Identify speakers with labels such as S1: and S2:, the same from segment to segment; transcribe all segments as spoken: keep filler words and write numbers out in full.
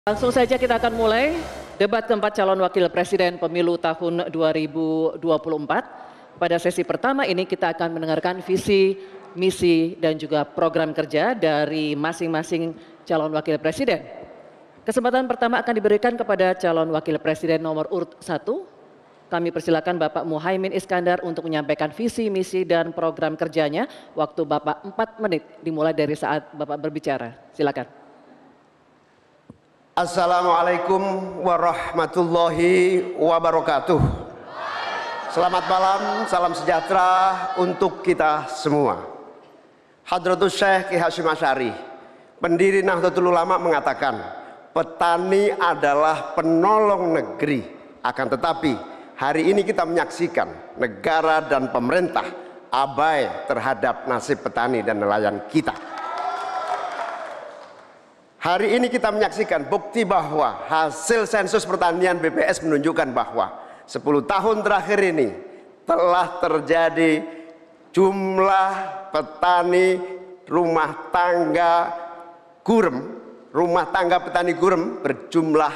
S1: Langsung saja kita akan mulai debat keempat calon wakil presiden pemilu tahun dua ribu dua puluh empat. Pada sesi pertama ini kita akan mendengarkan visi, misi dan juga program kerja dari masing-masing calon wakil presiden. Kesempatan pertama akan diberikan kepada calon wakil presiden nomor urut satu. Kami persilakan Bapak Muhaimin Iskandar untuk menyampaikan visi, misi dan program kerjanya. Waktu Bapak empat menit dimulai dari saat Bapak berbicara. Silakan.
S2: Assalamualaikum warahmatullahi wabarakatuh. Selamat malam, salam sejahtera untuk kita semua. Hadratus Syekh Ki Hasyim Asy'ari, pendiri Nahdlatul Ulama, mengatakan petani adalah penolong negeri. Akan tetapi hari ini kita menyaksikan negara dan pemerintah abai terhadap nasib petani dan nelayan kita. Hari ini kita menyaksikan bukti bahwa hasil sensus pertanian B P S menunjukkan bahwa sepuluh tahun terakhir ini telah terjadi jumlah petani rumah tangga gurem, rumah tangga petani gurem berjumlah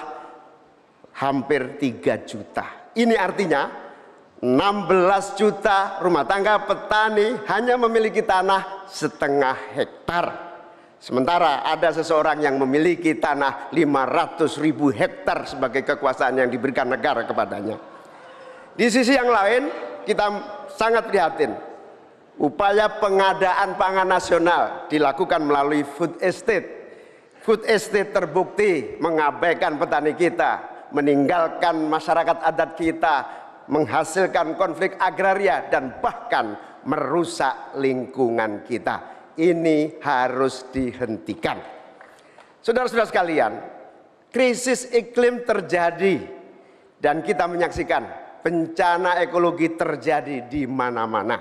S2: hampir tiga juta. Ini artinya enam belas juta rumah tangga petani hanya memiliki tanah setengah hektar. Sementara ada seseorang yang memiliki tanah lima ratus ribu hektar sebagai kekuasaan yang diberikan negara kepadanya. Di sisi yang lain kita sangat prihatin. Upaya pengadaan pangan nasional dilakukan melalui food estate. Food estate terbukti mengabaikan petani kita, meninggalkan masyarakat adat kita, menghasilkan konflik agraria dan bahkan merusak lingkungan kita. Ini harus dihentikan. Saudara-saudara sekalian, krisis iklim terjadi dan kita menyaksikan bencana ekologi terjadi di mana-mana.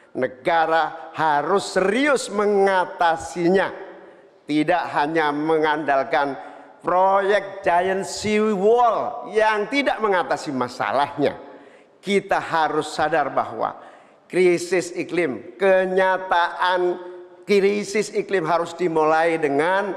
S2: Negara harus serius mengatasinya. Tidak hanya mengandalkan proyek giant sea wall yang tidak mengatasi masalahnya. Kita harus sadar bahwa krisis iklim, kenyataan krisis iklim harus dimulai dengan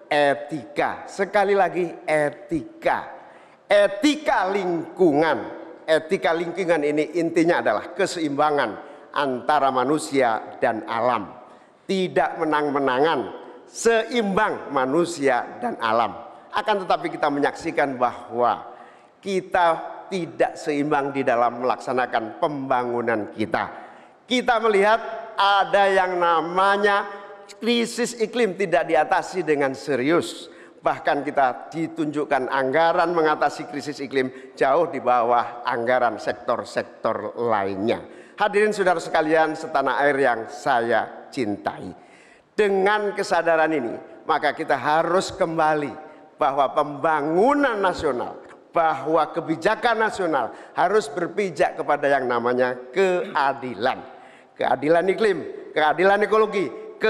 S2: etika. Sekali lagi etika. Etika lingkungan. Etika lingkungan ini intinya adalah keseimbangan antara manusia dan alam. Tidak menang-menangan, seimbang manusia dan alam. Akan tetapi kita menyaksikan bahwa kita tidak seimbang di dalam melaksanakan pembangunan kita. Kita melihat ada yang namanya krisis iklim tidak diatasi dengan serius. Bahkan kita ditunjukkan anggaran mengatasi krisis iklim jauh di bawah anggaran sektor-sektor lainnya. Hadirin saudara sekalian setanah air yang saya cintai. Dengan kesadaran ini, maka kita harus kembali bahwa pembangunan nasional, bahwa kebijakan nasional harus berpijak kepada yang namanya keadilan. Keadilan iklim, keadilan ekologi,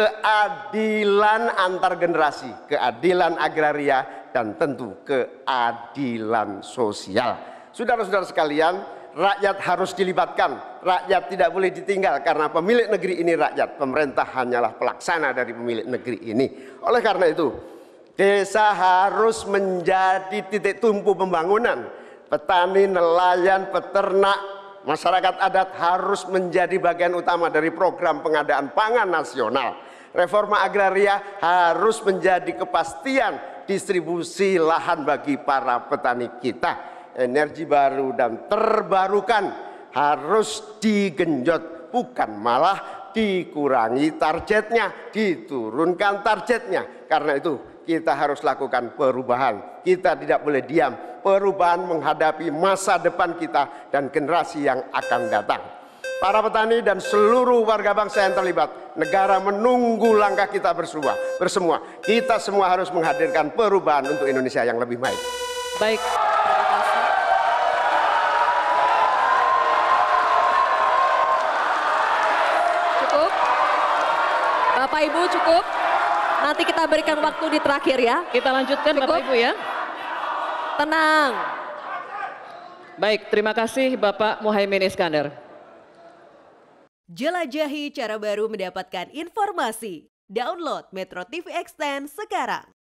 S2: keadilan antar generasi, keadilan agraria, dan tentu keadilan sosial. Saudara-saudara sekalian, rakyat harus dilibatkan, rakyat tidak boleh ditinggal karena pemilik negeri ini rakyat, pemerintah hanyalah pelaksana dari pemilik negeri ini. Oleh karena itu, desa harus menjadi titik tumpu pembangunan. Petani, nelayan, peternak, masyarakat adat harus menjadi bagian utama dari program pengadaan pangan nasional. Reforma agraria harus menjadi kepastian distribusi lahan bagi para petani kita. Energi baru dan terbarukan harus digenjot, bukan malah dikurangi targetnya, diturunkan targetnya. Karena itu kita harus lakukan perubahan. Kita tidak boleh diam. Perubahan menghadapi masa depan kita dan generasi yang akan datang. Para petani dan seluruh warga bangsa yang terlibat, negara menunggu langkah kita bersua, bersemua. Kita semua harus menghadirkan perubahan untuk Indonesia yang lebih baik.
S1: Baik.
S3: Cukup. Bapak Ibu cukup. Nanti kita berikan waktu di terakhir ya.
S1: Kita lanjutkan
S3: Cukup?
S1: Bapak Ibu ya.
S3: Tenang.
S1: Baik, terima kasih Bapak Muhaimin Iskandar.
S4: Jelajahi cara baru mendapatkan informasi. Download Metro T V Extend sekarang.